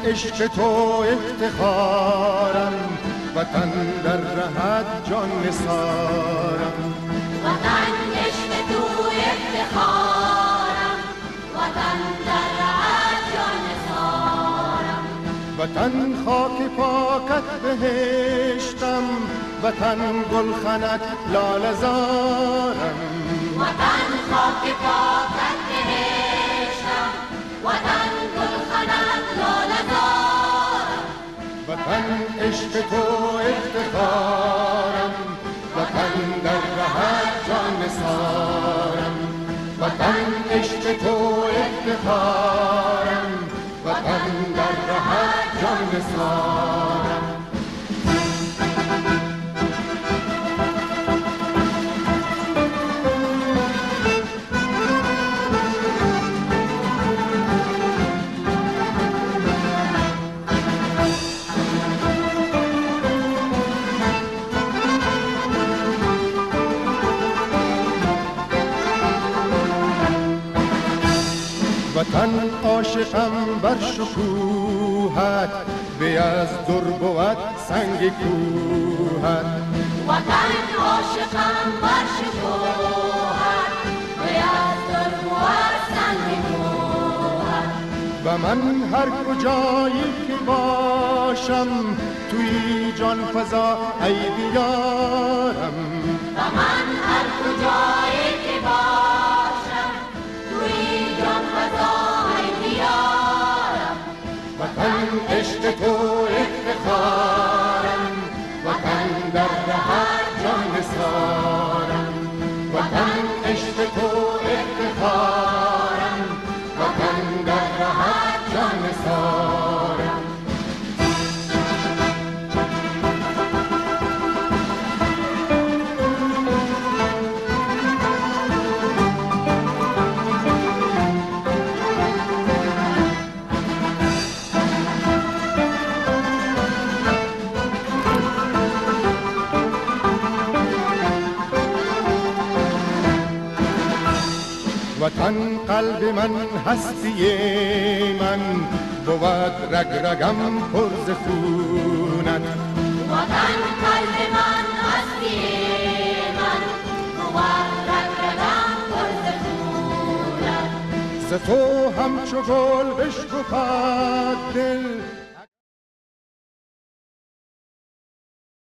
عشق تو افتخارم، وطن در رهت جان نثارم. وطن عشق تو افتخارم، وطن در رهت جان نثارم. وطن خاک پاکت بهشتم، وطن گلخنت لاله زارم. وطن خاک پاکت بهشتم، وطن گلخنت لاله زارم. وطن عشق تو افتخارم، وطن در رهت جان نثارم. وطن عشق تو افتخارم، وطن در رهت جان نثارم. وطن عاشقم بر شکوهت، به از در بود سنگ کوهت. وطن عاشقم بر شکوهت، به از در بود سنگ کوهت. و من هر کجایی که باشم، توی جان فضا ای دیارم. و من هر کجایی که باشم، توی جان فضا ای دیارم. وطن عشق تو افتخارم، وطن در رهت جان نثارم. وطن عشق تو افتخارم، وطن در رهت جان نثارم. وطن قلب من هستی من، بود رگ رگم پر ز خونت. وطن قلب من هستی من، بود رگ رگم پر ز خونت. ز تو همچو گل بشکفد دل،